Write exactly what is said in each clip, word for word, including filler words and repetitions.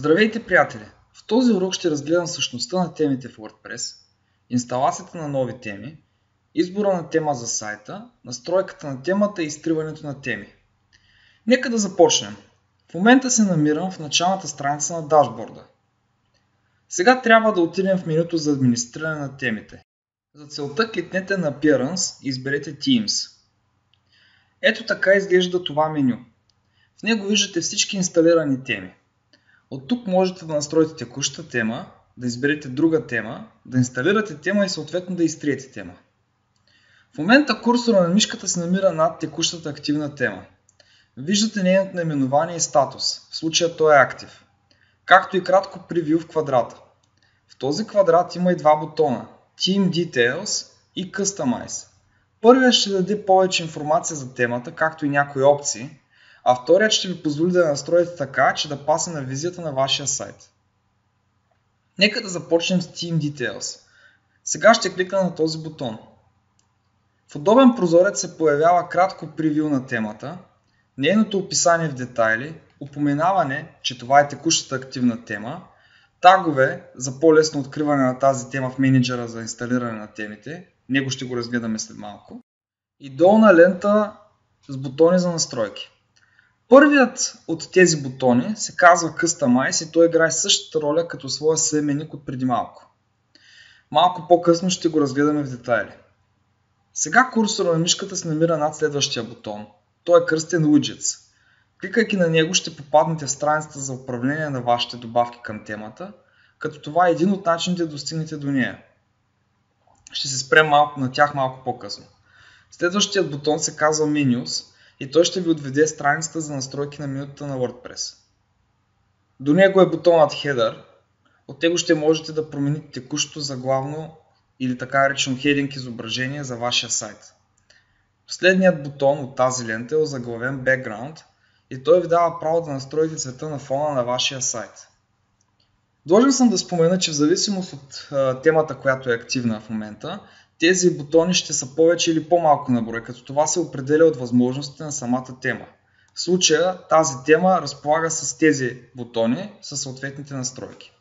Здравейте, приятели! В този урок ще разгледам същността на темите в WordPress, инсталацията на нови теми, избора на тема за сайта, настройката на темата и изтриването на теми. Нека да започнем. В момента се намирам в началната страница на дашборда. Сега трябва да отидем в менюто за администриране на темите. За целта кликнете на Appearance и изберете Themes. Ето така изглежда това меню. В него виждате всички инсталирани теми. От тук можете да настроите текуща тема, да изберете друга тема, да инсталирате тема и съответно да изтриете тема. В момента курсора на мишката се намира над текущата активна тема. Виждате нейното наименование и статус, в случая той е Active, както и кратко превю в квадрата. В този квадрат има и два бутона – Theme Details и Customize. Първият ще даде повече информация за темата, както и някои опции, а вторият ще ви позволи да я настроите така, че да пасе на визията на вашия сайт. Нека да започнем с Theme Details. Сега ще кликна на този бутон. В удобен прозорец се появява кратко превю на темата, нейното описание в детайли, упоменаване, че това е текущата активна тема, тагове за по-лесно откриване на тази тема в менеджера за инсталиране на темите, него ще го разгледаме след малко, и долна лента с бутони за настройки. Първият от тези бутони се казва Customize и той играе същата роля като своя съименник от преди малко. Малко по-късно ще го разгледаме в детайли. Сега курсора на мишката се намира над следващия бутон. Той е кръстен Widgets. Кликайки на него ще попаднете в страницата за управление на вашите добавки към темата, като това е един от начините да достигнете до нея. Ще се спрем малко на тях малко по-късно. Следващият бутон се казва Menus и той ще ви отведе страницата за настройки на менюта на WordPress. До него е бутонът Header. От него ще можете да промените текущото заглавно или така наречено heading изображение за вашия сайт. Последният бутон от тази лента е озаглавен Background и той ви дава право да настроите цвета на фона на вашия сайт. Длъжен съм да спомена, че в зависимост от а, темата, която е активна в момента, тези бутони ще са повече или по-малко на брой, като това се определя от възможностите на самата тема. В случая тази тема разполага с тези бутони със съответните настройки.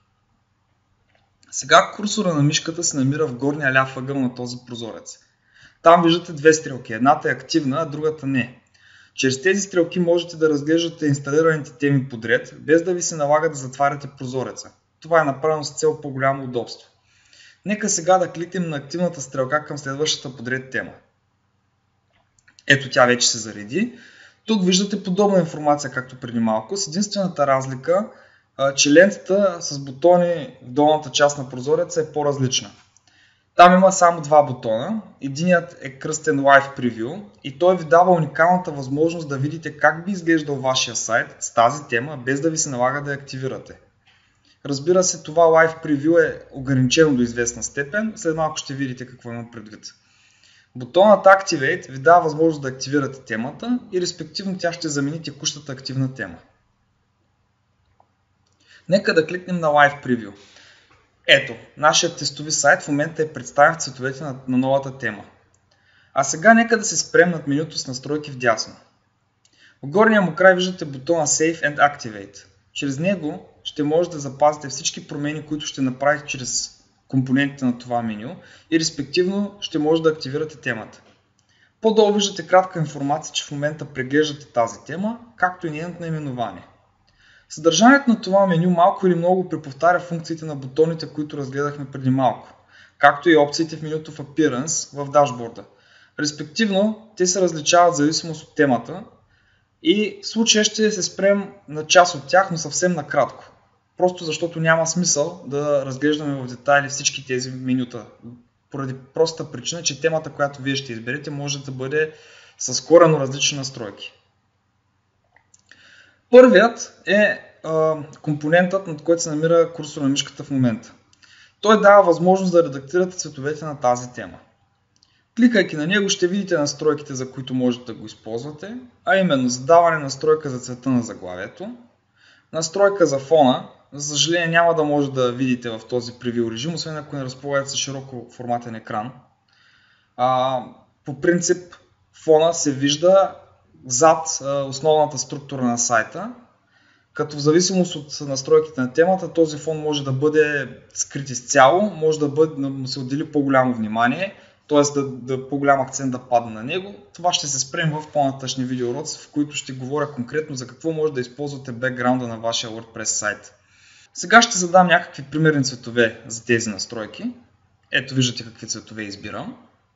Сега курсора на мишката се намира в горния ляв ъгъл на този прозорец. Там виждате две стрелки, едната е активна, а другата не. Чрез тези стрелки можете да разглеждате инсталираните теми подред, без да ви се налага да затваряте прозореца. Това е направено с цел по-голямо удобство. Нека сега да кликнем на активната стрелка към следващата подред тема. Ето тя вече се зареди. Тук виждате подобна информация както преди малко, с единствената разлика, че лентата с бутони в долната част на прозореца е по-различна. Там има само два бутона. Единият е кръстен Live Preview и той ви дава уникалната възможност да видите как би изглеждал вашия сайт с тази тема, без да ви се налага да я активирате. Разбира се, това Live Preview е ограничено до известна степен, след малко ще видите какво има предвид. Бутонът Activate ви дава възможност да активирате темата и респективно тя ще замени текущата активна тема. Нека да кликнем на Live Preview. Ето, нашият тестови сайт в момента е представен в цветовете на, на новата тема. А сега нека да се спрем над менюто с настройки вдясно. В горния му край виждате бутона Save and Activate. Чрез него ще можете да запазите всички промени, които ще направите чрез компонентите на това меню и респективно ще може да активирате темата. По-долу виждате кратка информация, че в момента преглеждате тази тема, както и нейното наименование. Съдържанието на това меню малко или много преповтаря функциите на бутоните, които разгледахме преди малко, както и опциите в менюто в Appearance в дашборда. Респективно, те се различават в зависимост от темата и в случая ще се спрем на част от тях, но съвсем накратко. Просто защото няма смисъл да разглеждаме в детайли всички тези менюта. Поради простата причина, че темата, която вие ще изберете, може да бъде с коренно различни настройки. Първият е а, компонентът, над който се намира курсор на мишката в момента. Той дава възможност да редактирате цветовете на тази тема. Кликайки на него ще видите настройките, за които можете да го използвате, а именно задаване настройка за цвета на заглавието, настройка за фона. За съжаление няма да може да видите в този превю режим, освен ако не разполагате с широко форматен екран. А, по принцип фона се вижда зад основната структура на сайта като в зависимост от настройките на темата, този фон може да бъде скрит изцяло, може да, бъде, да му се отдели по-голямо внимание, т.е. да, да по-голям акцент да падне на него. Това ще се спрем в по-нататъчни видеоуроци, в които ще говоря конкретно за какво може да използвате бекграунда на вашия WordPress сайт. Сега ще задам някакви примерни цветове за тези настройки. Ето виждате какви цветове избирам.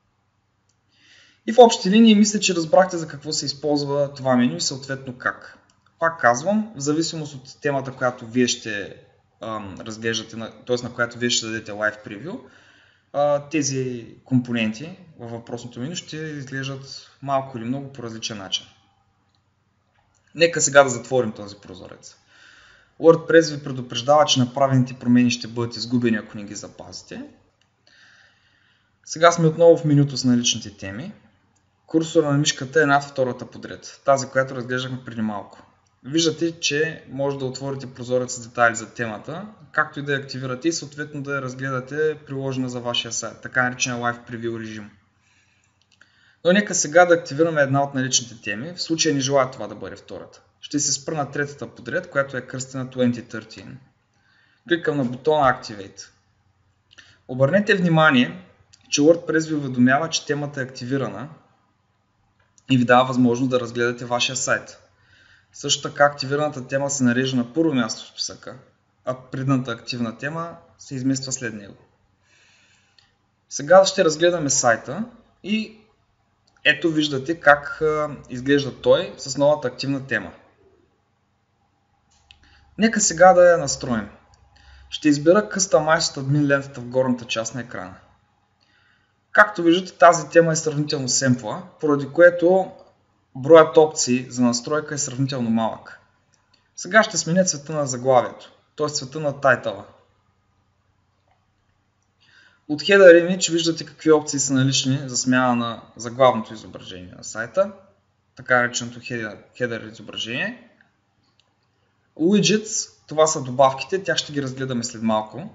И в общи линии мисля, че разбрахте за какво се използва това меню и съответно как. Пак казвам, в зависимост от темата, която вие ще ам, разглеждате, т.е. на която вие ще дадете лайв превю, тези компоненти във въпросното меню ще изглеждат малко или много по различен начин. Нека сега да затворим този прозорец. WordPress ви предупреждава, че направените промени ще бъдат изгубени, ако не ги запазите. Сега сме отново в менюто с наличните теми. Курсора на мишката е над втората подред, тази, която разглеждахме преди малко. Виждате, че може да отворите прозорец с детайли за темата, както и да я активирате и съответно да я разгледате приложена за вашия сайт, така наречен Live Preview режим. Но нека сега да активираме една от наличните теми, в случая не желая това да бъде втората. Ще се спра на третата подред, която е кръстена две хиляди и тринадесет. Кликам на бутона Activate. Обърнете внимание, че WordPress ви уведомява, че темата е активирана и ви дава възможност да разгледате вашия сайт. Също така активираната тема се нарежда на първо място в списъка, а предната активна тема се измества след него. Сега ще разгледаме сайта и ето виждате как изглежда той с новата активна тема. Нека сега да я настроим. Ще избера Customize от админ лентата в горната част на екрана. Както виждате, тази тема е сравнително семпла, поради което броят опции за настройка е сравнително малък. Сега ще сменя цвета на заглавието, т.е. цвета на тайтъла. От Header Image виждате какви опции са налични за смяна на заглавното изображение на сайта, така нареченото Header изображение. Widgets, това са добавките, тях ще ги разгледаме след малко.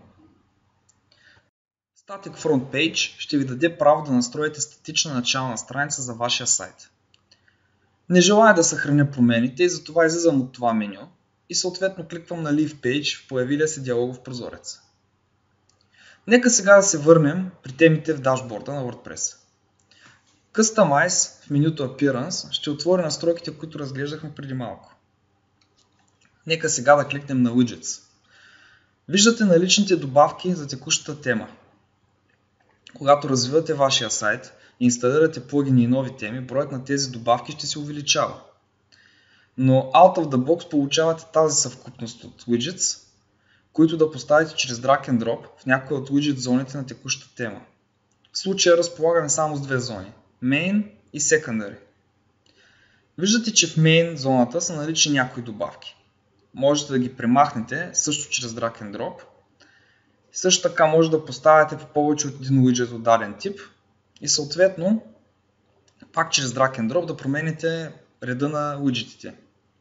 Static Front Page ще ви даде право да настроите статична начална страница за вашия сайт. Не желая да съхраня промените и затова излизам от това меню и съответно кликвам на Leave Page в появилия се диалогов прозорец. Нека сега да се върнем при темите в дашборда на WordPress. Customize в менюто Appearance ще отвори настройките, които разглеждахме преди малко. Нека сега да кликнем на Widgets. Виждате наличните добавки за текущата тема. Когато развивате вашия сайт и инсталирате плагини и нови теми, броят на тези добавки ще се увеличава. Но out of the box получавате тази съвкупност от widgets, които да поставите чрез drag and drop в някои от widget зоните на текущата тема. В случая разполагаме само с две зони – Main и Secondary. Виждате, че в Main зоната са налични някои добавки. Можете да ги премахнете също чрез drag and drop. Също така може да поставяте по повече от един widget от даден тип и съответно пак чрез drag and drop да промените реда на widgetите.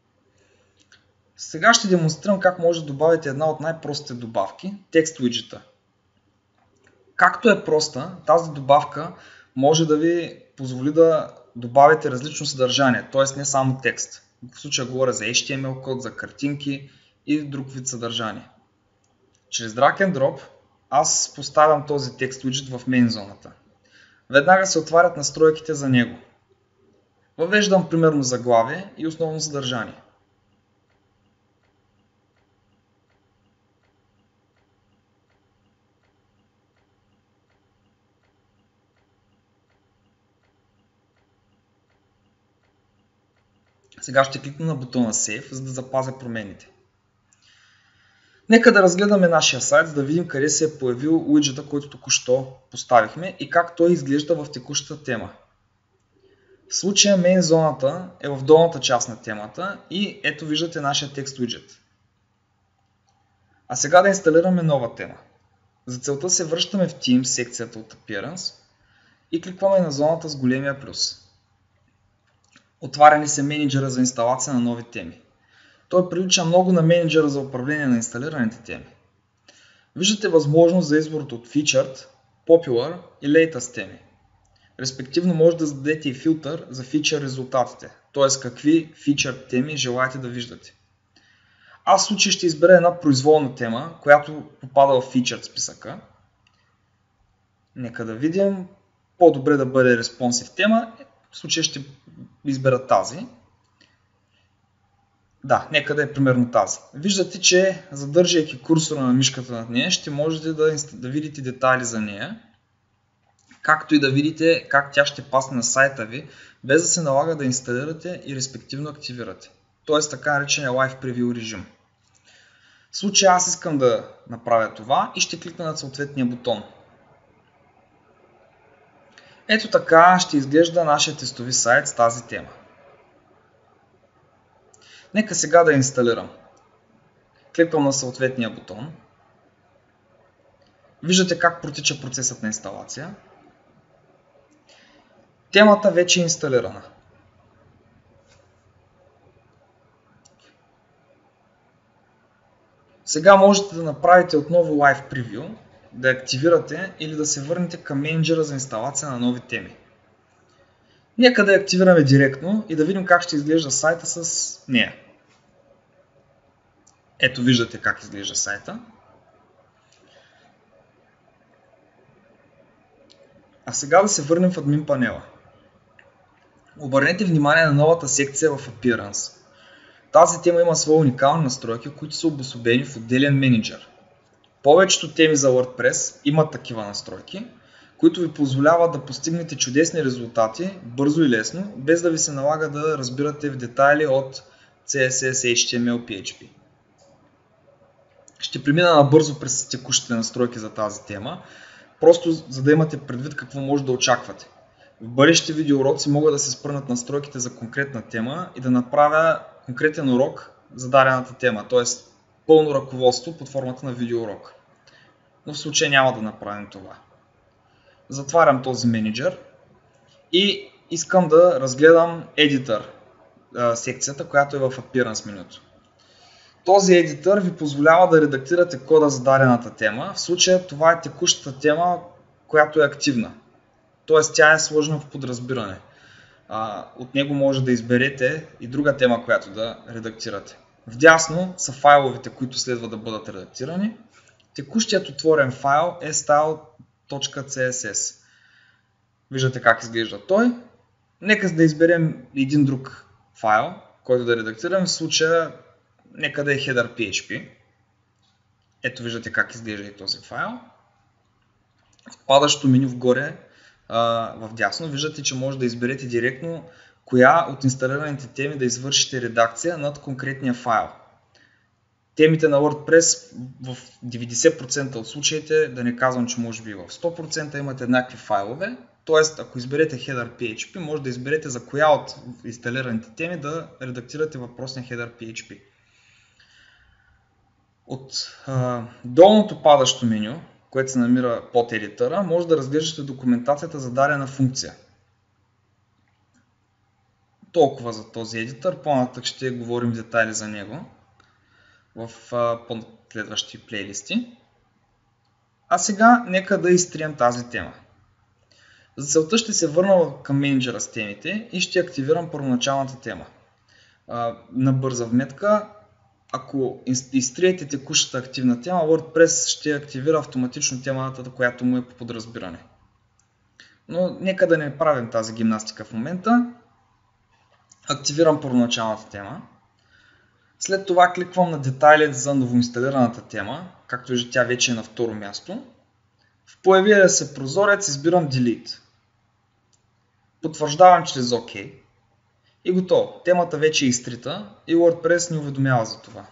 Сега ще демонстрирам как може да добавите една от най-простите добавки – текст widget. Както е проста, тази добавка може да ви позволи да добавите различно съдържание, т.е. не само текст. В случая говоря за Ейч Ти Ем Ел код, за картинки и друг вид съдържание. Чрез drag and drop аз поставям този текст widget в main зоната. Веднага се отварят настройките за него. Въвеждам примерно заглавие и основно съдържание. Сега ще кликна на бутона Save, за да запазя промените. Нека да разгледаме нашия сайт, за да видим къде се е появил уиджета, който току-що поставихме и как той изглежда в текущата тема. В случая Main зоната е в долната част на темата и ето виждате нашия текст уиджет. А сега да инсталираме нова тема. За целта се връщаме в Themes, секцията от Appearance и кликваме на зоната с големия плюс. Отваря ни се менеджера за инсталация на нови теми. Той прилича много на менеджера за управление на инсталираните теми. Виждате възможност за избор от Featured, Popular и Latest теми. Респективно може да зададете и филтър за фичър резултатите, т.е. какви Featured теми желаете да виждате. Аз в случай ще избера една произволна тема, която попада в Featured списъка. Нека да видим. По-добре да бъде Responsive тема. В случай ще избера тази. Да, нека да е примерно тази. Виждате, че задържайки курсора на мишката над нея, ще можете да, да видите детайли за нея, както и да видите как тя ще пасне на сайта ви, без да се налага да инсталирате и респективно активирате. Тоест така наречения Live Preview режим. В случая аз искам да направя това и ще кликна на съответния бутон. Ето така ще изглежда нашия тестови сайт с тази тема. Нека сега да я инсталирам. Кликвам на съответния бутон. Виждате как протича процесът на инсталация. Темата вече е инсталирана. Сега можете да направите отново Live Preview, да активирате или да се върнете към менеджера за инсталация на нови теми. Нека да я активираме директно и да видим как ще изглежда сайта с нея. Ето виждате как изглежда сайта. А сега да се върнем в админ панела. Обърнете внимание на новата секция в Appearance. Тази тема има свои уникални настройки, които са обособени в отделен менеджер. Повечето теми за WordPress имат такива настройки, които ви позволяват да постигнете чудесни резултати бързо и лесно, без да ви се налага да разбирате в детайли от Си Ес Ес, Ейч Ти Ем Ел, Пи Ейч Пи. Ще премина набързо през текущите настройки за тази тема, просто за да имате предвид какво може да очаквате. В бъдещите видеоуроци мога да се спра над настройките за конкретна тема и да направя конкретен урок за дадената тема, т.е. пълно ръководство под формата на видеоурок. Но в случай няма да направим това. Затварям този менеджер и искам да разгледам Editor секцията, която е в Appearance менюто. Този едитър ви позволява да редактирате кода за дадената тема. В случая това е текущата тема, която е активна. Тоест тя е сложена в подразбиране. От него може да изберете и друга тема, която да редактирате. Вдясно са файловете, които следва да бъдат редактирани. Текущият отворен файл е style.css. Виждате как изглежда той. Нека да изберем един друг файл, който да редактираме. В случая нека да е header Пи Ейч Пи. Ето виждате как изглежда и този файл. В падащото меню вгоре в дясно виждате, че може да изберете директно коя от инсталираните теми да извършите редакция над конкретния файл. Темите на WordPress в деветдесет процента от случаите, да не казвам, че може би в сто процента имат еднакви файлове. Тоест, ако изберете header Пи Ейч Пи, може да изберете за коя от инсталираните теми да редактирате въпросния header Пи Ейч Пи. От а, долното падащо меню, което се намира под едитъра, може да разглеждате документацията за дадена функция. Толкова за този едитър, по-нататък ще говорим детайли за него в следващи плейлисти. А сега нека да изтрием тази тема. За целта ще се върна към менеджера с темите и ще активирам първоначалната тема. А, на бърза вметка, ако изтриете текущата активна тема, WordPress ще активира автоматично темата, която му е по подразбиране. Но нека да не правим тази гимнастика в момента. Активирам първоначалната тема. След това кликвам на детайли за новоинсталираната тема, както виждате тя вече е на второ място. В появилия се прозорец избирам Delete. Потвърждавам чрез OK. И готово. Темата вече е изтрита и WordPress ни уведомява за това.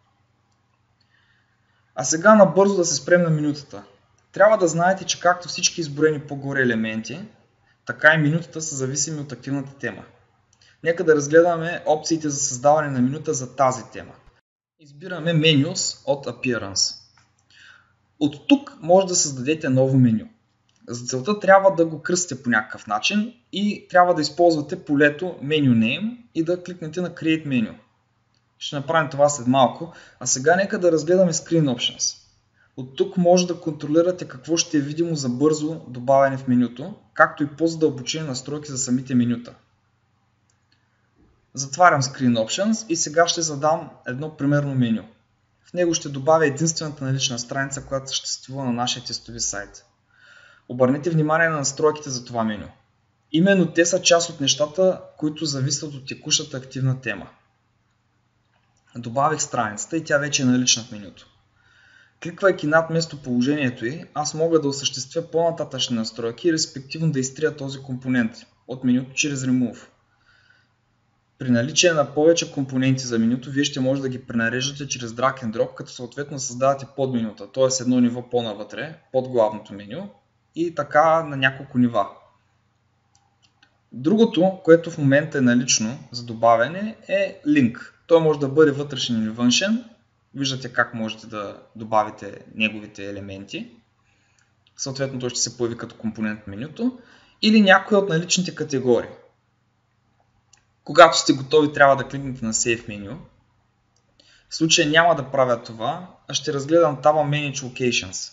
А сега набързо да се спрем на менютата. Трябва да знаете, че както всички изброени по-горе елементи, така и менютата са зависими от активната тема. Нека да разгледаме опциите за създаване на менюта за тази тема. Избираме Menus от Appearance. От тук може да създадете ново меню. За целта трябва да го кръстите по някакъв начин и трябва да използвате полето Menu Name и да кликнете на Create Menu. Ще направим това след малко, а сега нека да разгледаме Screen Options. От тук може да контролирате какво ще е видимо за бързо добавяне в менюто, както и по-задълбочени настройки за самите менюта. Затварям Screen Options и сега ще задам едно примерно меню. В него ще добавя единствената налична страница, която съществува на нашия тестови сайт. Обърнете внимание на настройките за това меню. Именно те са част от нещата, които зависят от текущата активна тема. Добавих страницата и тя вече е налична в менюто. Кликвайки над местоположението й, аз мога да осъществя по-нататъчни настройки и респективно да изтрия този компонент от менюто чрез Remove. При наличие на повече компоненти за менюто, вие ще може да ги пренареждате чрез Drag and Drop, като съответно създавате подменюта, т.е. едно ниво по-навътре, под главното меню и така на няколко нива. Другото, което в момента е налично за добавяне, е линк. Той може да бъде вътрешен или външен. Виждате как можете да добавите неговите елементи. Съответно той ще се появи като компонент в менюто. Или някоя от наличните категории. Когато сте готови, трябва да кликнете на Save Menu. В случая няма да правя това, а ще разгледам таба Manage Locations.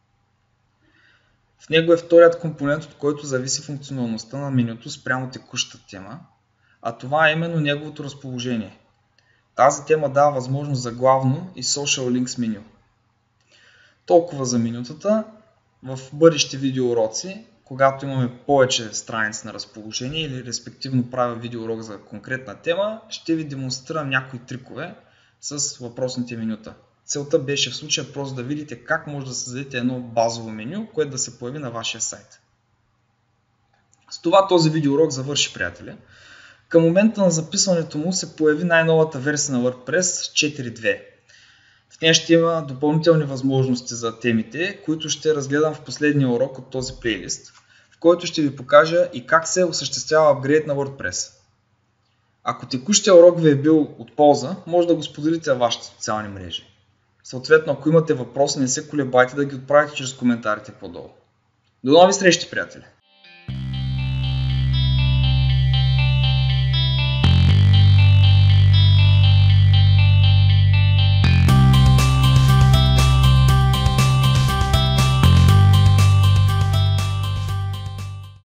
В него е вторият компонент, от който зависи функционалността на менюто спрямо текущата тема, а това е именно неговото разположение. Тази тема дава възможност за главно и Social Links меню. Толкова за менютата. В бъдещи видеоуроци, когато имаме повече страници на разположение или респективно правя видеоурок за конкретна тема, ще ви демонстрирам някои трикове с въпросните менюта. Целта беше в случая просто да видите как може да създадете едно базово меню, което да се появи на вашия сайт. С това този видеоурок завърши, приятели. Към момента на записването му се появи най-новата версия на WordPress четири точка две. В нея ще има допълнителни възможности за темите, които ще разгледам в последния урок от този плейлист, в който ще ви покажа и как се осъществява апгрейд на WordPress. Ако текущия урок ви е бил от полза, може да го споделите във вашите социални мрежи. Съответно, ако имате въпроси, не се колебайте да ги отправите чрез коментарите по-долу. До нови срещи, приятели!